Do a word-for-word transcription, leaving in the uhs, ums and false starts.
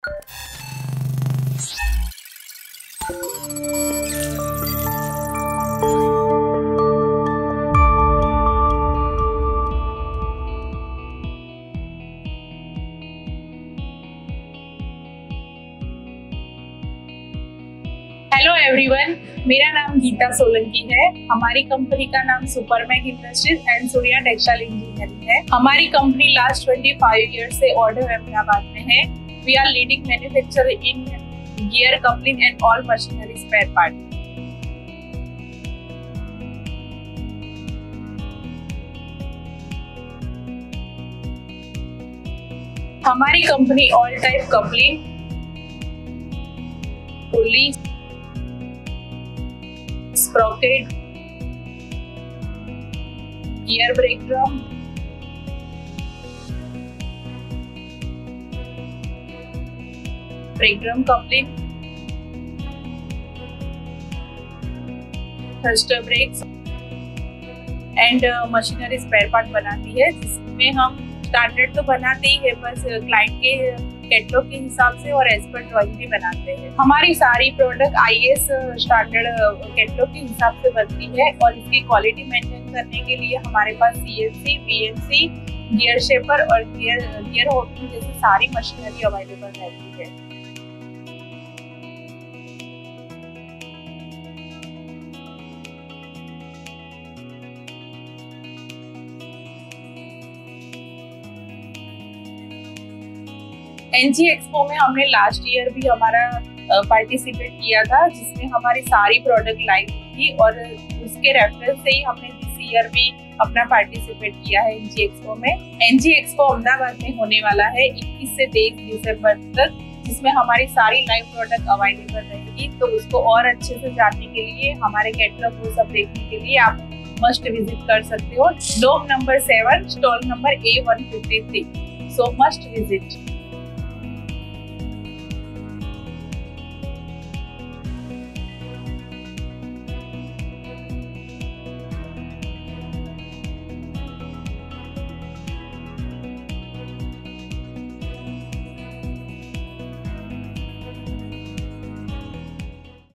Hello everyone, मेरा नाम गीता सोलंकी है। हमारी कंपनी का नाम Supermac industries and Surya textile engineering है। हमारी कंपनी लास्ट पच्चीस इयर्स से ऑर्डर अहमदाबाद में है। We are leading manufacturer in gear, coupling and all machinery spare part. हमारी company all type coupling, pulley, sprocket, gear brake drum, brake drum coupling, thruster brakes and machinery spare part बनाती है, जिसमें हम standard तो बनाते ही है, बस client के कैटलॉग के हिसाब से और एज पर ड्राइंग भी बनाते हैं। हमारी सारी प्रोडक्ट आईएस स्टैंडर्ड कैटलॉग के हिसाब से बनती है और इसकी क्वालिटी मेंटेन करने के लिए हमारे पास सीएनसी, वीएनसी, गियर शेपर और गियर गियर होल्डिंग जैसी सारी मशीनरी अवेलेबल रहती है। एनजी एक्सपो में हमने लास्ट ईयर भी हमारा पार्टिसिपेट किया था, जिसमें हमारी सारी प्रोडक्ट लाइव थी और उसके रेफरेंस से ही हमने इस ईयर भी अपना पार्टिसिपेट किया है एनजी एक्सपो में। एनजी एक्सपो अहमदाबाद में होने वाला है इक्कीस से तेईस दिसंबर तक, जिसमें हमारी सारी लाइव प्रोडक्ट अवेलेबल रहेगी। तो उसको और अच्छे से जानने के लिए, हमारे कैटलॉग वो सब देखने के लिए आप मस्ट विजिट कर सकते हो। Dome number seven, stall number A one fifty three. So must visit.